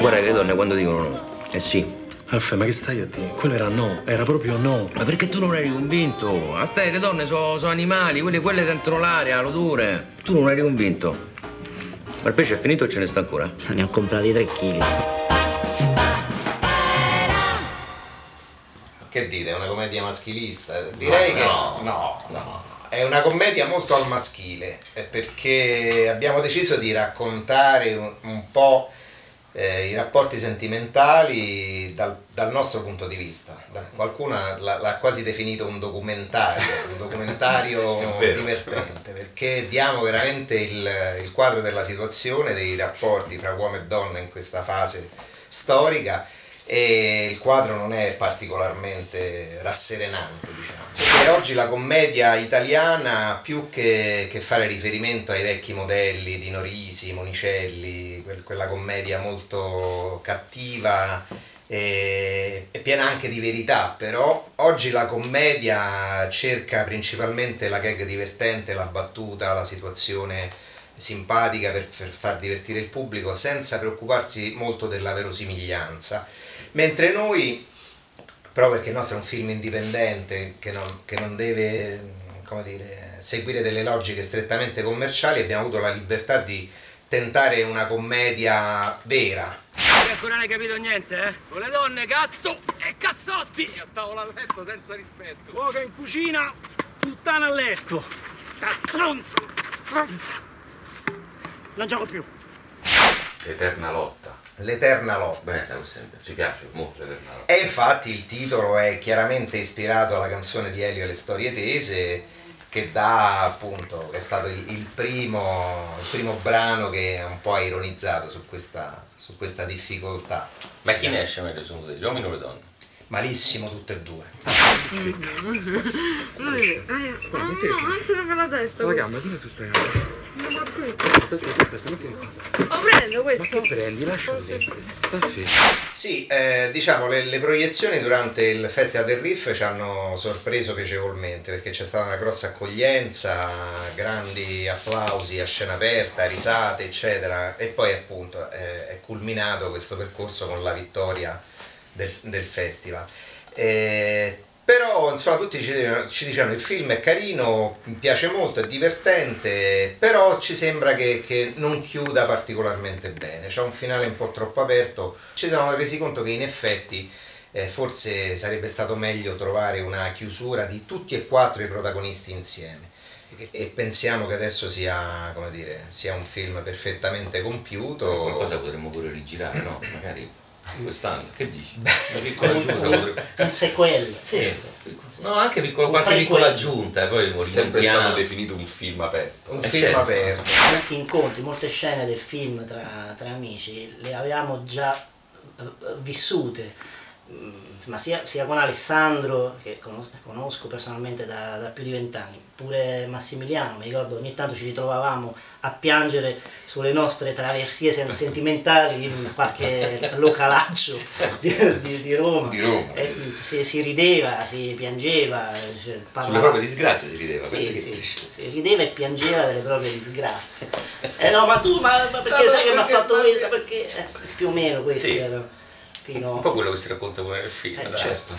guarda che le donne quando dicono no, sì. Alfred, ma che stai a dire? Quello era no, era proprio no. Ma perché tu non eri convinto? A stai, le donne sono animali, quelle sentono l'aria, l'odore. Tu non eri convinto. Ma il pesce è finito o ce ne sta ancora? Ne ho comprati 3 kg. Che dite, è una commedia maschilista? Direi che no. È una commedia molto al maschile, perché abbiamo deciso di raccontare un po' i rapporti sentimentali dal nostro punto di vista. Qualcuno l'ha quasi definito un documentario divertente, perché diamo veramente il quadro della situazione, dei rapporti tra uomo e donna in questa fase storica, e il quadro non è particolarmente rasserenante, diciamo. Perché oggi la commedia italiana, più che fare riferimento ai vecchi modelli di Norisi, Monicelli, quella commedia molto cattiva e piena anche di verità, però oggi la commedia cerca principalmente la gag divertente, la battuta, la situazione simpatica per far divertire il pubblico, senza preoccuparsi molto della verosimiglianza. Mentre noi, proprio perché il nostro è un film indipendente che non deve, come dire, seguire delle logiche strettamente commerciali, abbiamo avuto la libertà di tentare una commedia vera. E ancora non hai capito niente, eh? Con le donne cazzo e cazzotti! A tavola a letto senza rispetto. Uoca in cucina, puttana a letto. Sta stronza. Non gioco più. Eterna lotta. L'eterna lotta. Bella, ci piace molto l'eterna lotta. E infatti il titolo è chiaramente ispirato alla canzone di Elio e le storie tese, che dà appunto, è stato il primo brano che un po' ha ironizzato su questa difficoltà. Ma chi ne esce meglio, sono gli uomini o le donne? Malissimo tutte e due. Mettilo per la testa. La gamba, tieni su sta gamba. Aspetta, mettimi qua. Lo prendo questo? Ma che prendi? Lascia lì. Sta fermo. Sì, diciamo le proiezioni durante il Festival del Riff ci hanno sorpreso piacevolmente, perché c'è stata una grossa accoglienza, grandi applausi a scena aperta, risate eccetera, e poi appunto è culminato questo percorso con la vittoria del festival. Però insomma tutti ci dicevano il film è carino, mi piace molto, è divertente, però ci sembra che non chiuda particolarmente bene, c'è un finale un po' troppo aperto. Ci siamo resi conto che in effetti forse sarebbe stato meglio trovare una chiusura di tutti e 4 i protagonisti insieme, e pensiamo che adesso sia, come dire, sia un film perfettamente compiuto. Qualcosa potremmo pure rigirare, no? Magari quest'anno, che dici? Una piccola aggiunta un sequel. Sì. No, anche qualche piccola aggiunta, poi è sempre stato definito un film aperto. Un film aperto. Molti incontri, molte scene del film tra amici le avevamo già vissute, ma sia con Alessandro, che conosco personalmente da più di 20 anni, pure Massimiliano, mi ricordo ogni tanto ci ritrovavamo a piangere sulle nostre traversie sentimentali in qualche localaccio di Roma. E si rideva, si piangeva, sulle proprie disgrazie si rideva. Si rideva e piangeva delle proprie disgrazie. No, ma perché sai che mi ha fatto questo? Perché più o meno questi erano. Un po' quello che si racconta pure nel film, certo.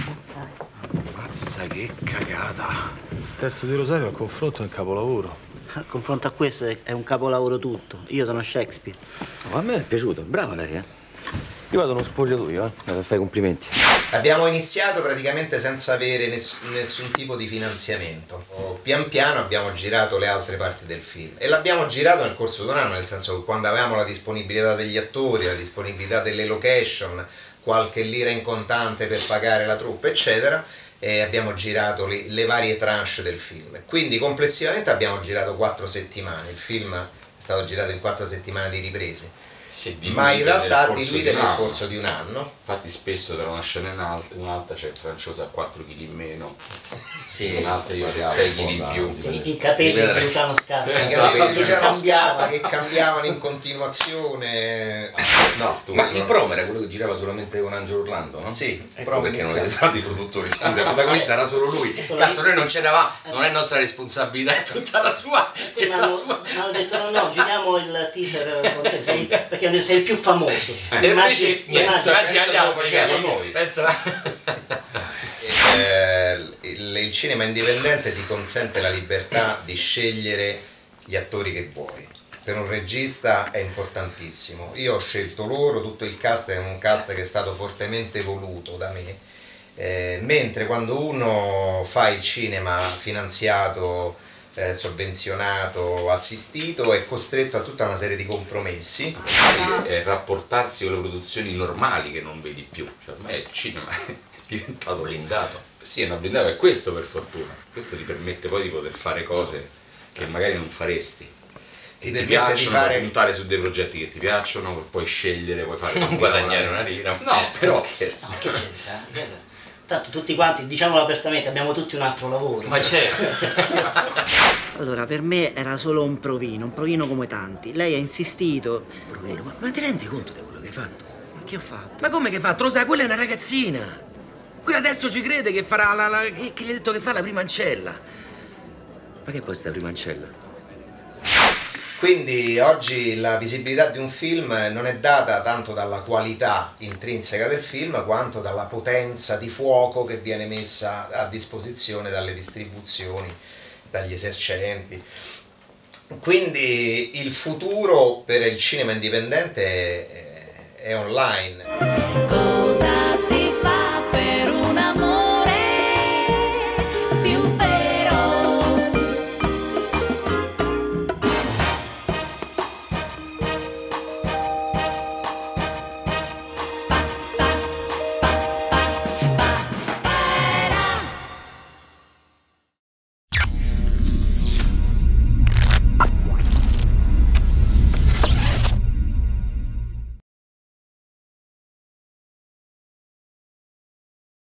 Mazza che cagata. Il testo di Rosario al confronto è un capolavoro. Al confronto a questo è un capolavoro tutto. Io sono Shakespeare. Oh, a me è piaciuto, brava lei, eh? Io vado uno spogliatoio, per fare i complimenti. Abbiamo iniziato praticamente senza avere nessun tipo di finanziamento. Pian piano abbiamo girato le altre parti del film, e l'abbiamo girato nel corso di un anno, nel senso che quando avevamo la disponibilità degli attori, la disponibilità delle location, qualche lira in contante per pagare la troupe eccetera, e abbiamo girato le varie tranche del film. Quindi complessivamente abbiamo girato 4 settimane, il film è stato girato in 4 settimane di riprese. Ma in realtà diluite nel corso di un anno. Infatti spesso tra una scena e un'altra c'è il francese a 4 kg in meno, sì, un'altra io a 6 kg in più. I capelli di Luciano Scarpa. I capelli di Luciano Scarpa che cambiavano in continuazione. No, ma il promo era quello che girava solamente con Angelo Orlando, no? Sì, ecco perché non avete dato i produttori, scusa, il protagonista era solo lui. Cazzo, noi non c'eravamo, non è nostra responsabilità, è tutta la sua. Ma hanno detto no, giriamo il teaser con te, perché perché sei il più famoso. E invece niente, oggi andiamo facendo noi. Il cinema indipendente ti consente la libertà di scegliere gli attori che vuoi. Per un regista è importantissimo. Io ho scelto loro, tutto il cast è un cast che è stato fortemente voluto da me, mentre quando uno fa il cinema finanziato, sovvenzionato, assistito, è costretto a tutta una serie di compromessi. Rapportarsi con le produzioni normali che non vedi più, cioè ormai il cinema è diventato blindato. Sì, è una blindato, è questo per fortuna. Questo ti permette poi di poter fare cose che magari non faresti. Ti Ti permette di piacciono, fare... puoi puntare su dei progetti che ti piacciono, puoi scegliere, puoi fare Non guadagnare una lira. No, però scherzo. Che c'entra? Tanto tutti quanti, diciamolo apertamente, abbiamo tutti un altro lavoro. Ma certo. Allora, per me era solo un provino come tanti. Lei ha insistito. Provino, ma ti rendi conto di quello che hai fatto? Ma che ho fatto? Ma come che fa? Lo sai, quella è una ragazzina. Quella adesso ci crede che farà che gli ha detto che fa la prima ancella. Ma che poi sta prima ancella? Quindi oggi la visibilità di un film non è data tanto dalla qualità intrinseca del film quanto dalla potenza di fuoco che viene messa a disposizione dalle distribuzioni, dagli esercenti. Quindi il futuro per il cinema indipendente è online.